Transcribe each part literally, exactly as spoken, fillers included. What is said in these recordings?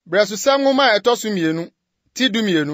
Bresusam ngoma etosu mienu, ti du mienu.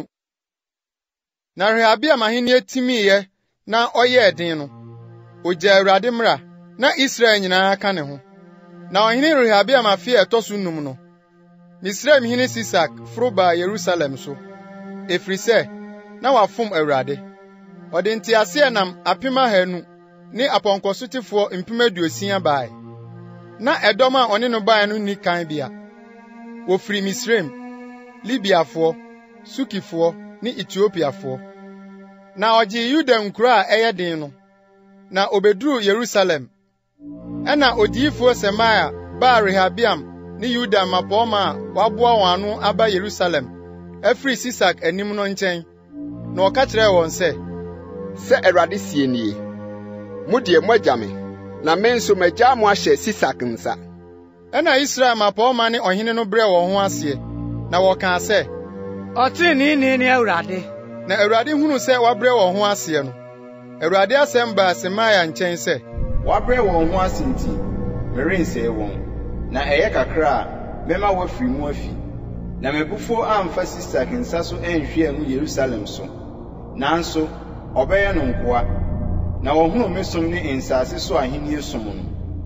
Na Rehabiam ahini etimiye na oye edin no. Oje Awurade mra na Israel nyina aka ne ho. Na ohini Rehabiam afie etosu num no. Misraim hini Sisak froba Jerusalem so. Efrise na wafom Awurade. Ode ntiase nam apima hanu ni aponkosotifo mpima aduosia bae. Na edom a one no bae no ni kan bia. Wofiri Misraim, Libiafo, Sukifo ni Ethiopiafo. Na oji Yuda nkura a eye den no. Na obeduru Jerusalem. Ena odiyifo Semaya ba Rehabiam ni Yuda mapoma waboa wanu aba Jerusalem. Efri Sisak anim no nchen. Na oka kire won se se Awurade sie nie. Mudie moagame na menso magya mo ahye Sisak nsa. Ena Israel mapoma ni ohene no bre won ho ase. Na woka ase oti ni ni ni Awurade. Na Awurade hunu se wabre won ho ase no. Awurade asem ba Semaya nchen se wabre won ho ase nti merense won. Na eye kakra mema wafiri mu afi. Na mebufo amfa Sisak nsa so enhwe anu Jerusalem so. Nanso obeye no nkoa. Na wohunu mesom ni nsase so ahenie som no.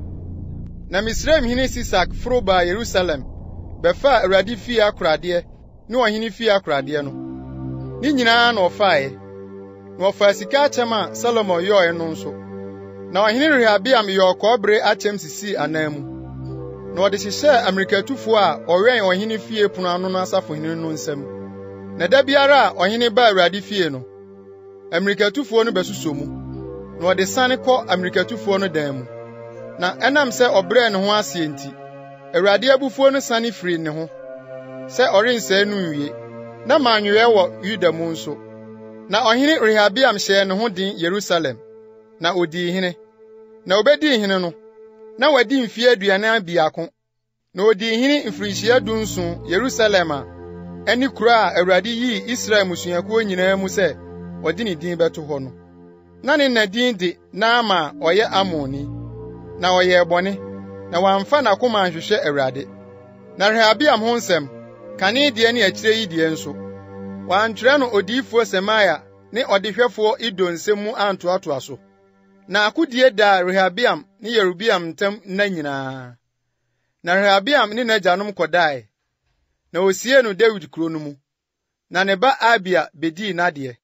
Na Misraim hini Sisak froba Jerusalem befa Awurade fi akorade ne ohini fi akorade no. Ni nyina na ofaae. Na ofa sika achema Salomo yoe no nso. Na ohini Rehabiam yo kobre achem sisi anamu. Na ode hihye Amerikatufo a owen ohini fie punu anu no asafo hini no nsam. Na da biara ohini ba Awurade fie no. Amerikatufo no besusomu. Na ode sane kɔ Amerikatufo no dan mu. Na enam se obre ne ho ase enti. Awurade abufuo no sane firi ne ho. Se orense nu nwie. Na manwe wɔ Yuda mu nso. Na ohini Rehabiam hye ne ho din Jerusalem. Na odi hene. Na obedi hene no. Na wadi mfie aduane biako. Na odi hene mfirihia dunsun Jerusalem a eni kura a Awurade yi Israel musuakuo nyinaa mu se odi ne din beto ho no. Na ne na din de na ama oye Amoni. Na oye bone. Na wamfa na koma anhwehwe Awurade. Na Rehabiam ho nsem kane de ne akire yi de nso. Wantwere no odiyifo Semaya ne odehwefo Ido nsemu antoato aso. Na akodie da Rehabiam ne Yerobiam ntam na nyinaa. Na Rehabiam ne n'agyanom kodae. Na osie no David kuro no mu. Na ne ba Abia bedi n'ade.